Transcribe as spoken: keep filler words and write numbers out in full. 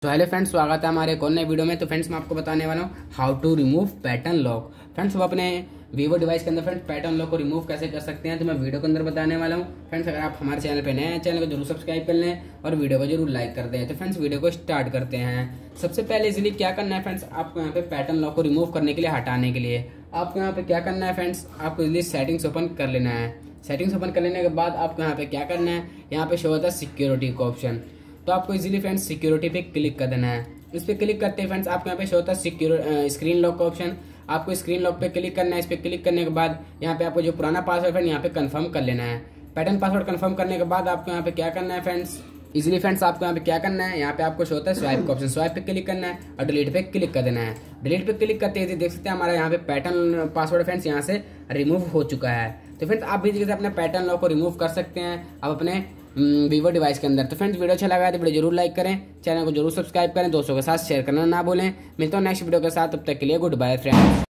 तो hello friends, स्वागत है हमारे एक और नए वीडियो में। तो फ्रेंड्स मैं आपको बताने वाला हूँ how to remove pattern lock. Friends वो अपने वीवो डिवाइस के अंदर फ्रेंड्स पैटर्न लॉक को रिमूव कैसे कर सकते हैं तो मैं वीडियो के अंदर बताने वाला हूँ। फ्रेंड्स अगर आप हमारे चैनल पे नए हैं, चैनल को जरूर सब्सक्राइब कर लें और वीडियो को जरूर लाइक कर दें। तो फ्रेंड्स वीडियो को स्टार्ट करते हैं। सबसे पहले इजिली क्या करना है फ्रेंड्स, आपको यहाँ पे पैटर्न लॉक को रिमूव करने के लिए, हटाने के लिए आपको यहाँ पे क्या करना है फ्रेंड्स, आपको इजिली सेटिंग्स ओपन कर लेना है। सेटिंग्स ओपन कर लेने के बाद आपको यहाँ पे क्या करना है, यहाँ पे शो होता है सिक्योरिटी का ऑप्शन। तो आपको इजीली फ्रेंड्स सिक्योरिटी पे क्लिक कर देना है। इस पे क्लिक करते हैं फ्रेंड्स आपको यहाँ पे शो होता है सिक्योर स्क्रीन लॉक का ऑप्शन। आपको स्क्रीन लॉक पे क्लिक करना है। इस पे क्लिक करने के बाद यहाँ पे आपको जो पुराना पासवर्ड है यहाँ पे कंफर्म कर लेना है। पैटर्न पासवर्ड कंफर्म करने के बाद आपको यहाँ पे क्या करना है फ्रेंड्स, इजीली फ्रेंड्स आपको यहाँ पे क्या करना है, यहाँ पे आपको शो होता है स्वाइप का ऑप्शन। स्वाइप पे क्लिक करना है और डिलीट पे क्लिक कर देना है। डिलीट पे क्लिक करते ही देख सकते हैं हमारा यहाँ पे पैटर्न पासवर्ड फ्रेंड्स यहाँ से रिमूव हो चुका है। तो फ्रेंड्स आप भी जैसे अपने पैटर्न लॉक को रिमूव कर सकते हैं आप अपने वीवो डिवाइस के अंदर। तो फ्रेंड्स वीडियो अच्छा लगा है तो वीडियो जरूर लाइक करें, चैनल को जरूर सब्सक्राइब करें, दोस्तों के साथ शेयर करना ना भूलें। मिलता हूँ नेक्स्ट वीडियो के साथ, तब तक के लिए गुड बाय फ्रेंड्स।